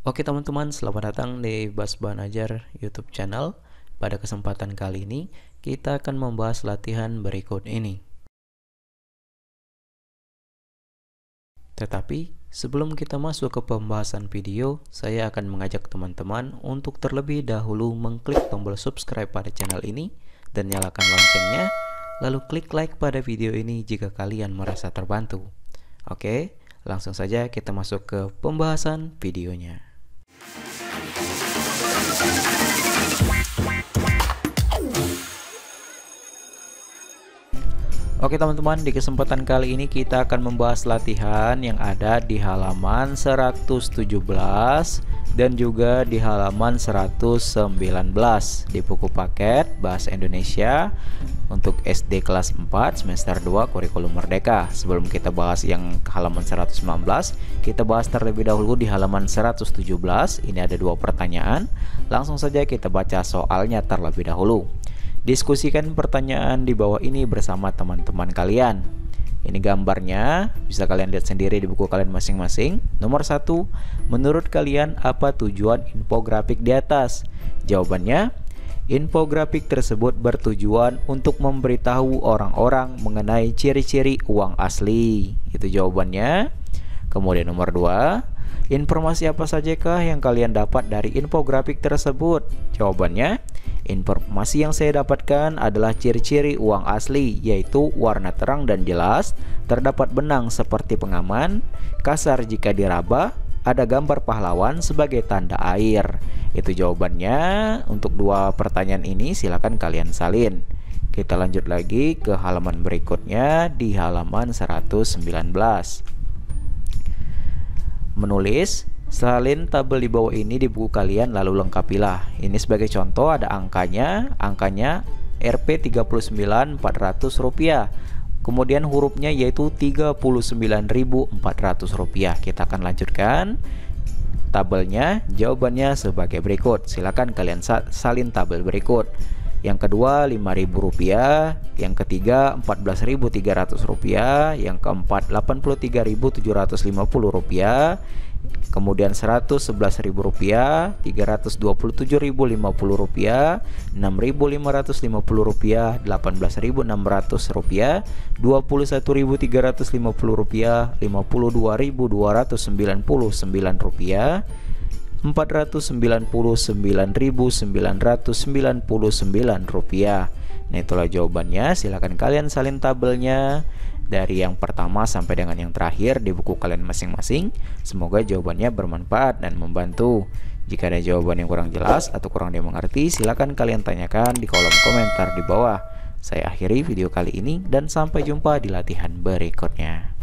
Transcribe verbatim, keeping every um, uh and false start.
Oke teman-teman, selamat datang di Bas Bahan Ajar YouTube channel. Pada kesempatan kali ini, kita akan membahas latihan berikut ini. Tetapi, sebelum kita masuk ke pembahasan video, saya akan mengajak teman-teman untuk terlebih dahulu mengklik tombol subscribe pada channel ini dan nyalakan loncengnya, lalu klik like pada video ini jika kalian merasa terbantu. Oke, langsung saja kita masuk ke pembahasan videonya. Oke teman-teman, di kesempatan kali ini kita akan membahas latihan yang ada di halaman seratus tujuh belas dan juga di halaman seratus sembilan belas di buku paket Bahasa Indonesia untuk S D kelas empat semester dua Kurikulum Merdeka. Sebelum kita bahas yang halaman seratus sembilan belas, kita bahas terlebih dahulu di halaman seratus tujuh belas. Ini ada dua pertanyaan. Langsung saja kita baca soalnya terlebih dahulu. Diskusikan pertanyaan di bawah ini bersama teman-teman kalian. Ini gambarnya, bisa kalian lihat sendiri di buku kalian masing-masing. Nomor satu, menurut kalian apa tujuan infografik di atas? Jawabannya, infografik tersebut bertujuan untuk memberitahu orang-orang mengenai ciri-ciri uang asli. Itu jawabannya. Kemudian nomor dua, informasi apa sajakah yang kalian dapat dari infografik tersebut? Jawabannya, informasi yang saya dapatkan adalah ciri-ciri uang asli, yaitu warna terang dan jelas, terdapat benang seperti pengaman, kasar jika diraba, ada gambar pahlawan sebagai tanda air. Itu jawabannya. Untuk dua pertanyaan ini silakan kalian salin. Kita lanjut lagi ke halaman berikutnya di halaman seratus sembilan belas. Menulis, salin tabel di bawah ini di buku kalian lalu lengkapilah. Ini sebagai contoh ada angkanya, angkanya R P tiga puluh sembilan ribu empat ratus rupiah. Kemudian hurufnya yaitu tiga puluh sembilan ribu empat ratus rupiah. Kita akan lanjutkan tabelnya. Jawabannya sebagai berikut. Silakan kalian salin tabel berikut. Yang kedua lima ribu rupiah, yang ketiga empat belas ribu tiga ratus rupiah, yang keempat delapan puluh tiga ribu tujuh ratus lima puluh rupiah, kemudian seratus sebelas ribu rupiah, tiga ratus dua puluh tujuh ribu lima puluh rupiah, enam ribu lima ratus lima puluh rupiah, delapan belas ribu enam ratus rupiah, dua puluh satu ribu tiga ratus lima puluh rupiah, lima puluh dua ribu dua ratus sembilan puluh sembilan rupiah, empat ratus sembilan puluh sembilan ribu sembilan ratus sembilan puluh sembilan rupiah. Nah, itulah jawabannya. Silakan kalian salin tabelnya dari yang pertama sampai dengan yang terakhir di buku kalian masing-masing. Semoga jawabannya bermanfaat dan membantu. Jika ada jawaban yang kurang jelas atau kurang dimengerti, silakan kalian tanyakan di kolom komentar di bawah. Saya akhiri video kali ini dan sampai jumpa di latihan berikutnya.